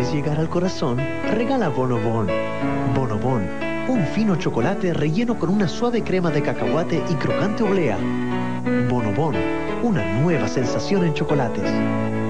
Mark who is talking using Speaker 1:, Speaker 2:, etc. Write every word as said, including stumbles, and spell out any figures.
Speaker 1: quieres llegar al corazón, regala Bonobón. Bonobón, un fino chocolate relleno con una suave crema de cacahuate y crocante oblea. Bonobón, una nueva sensación en chocolates.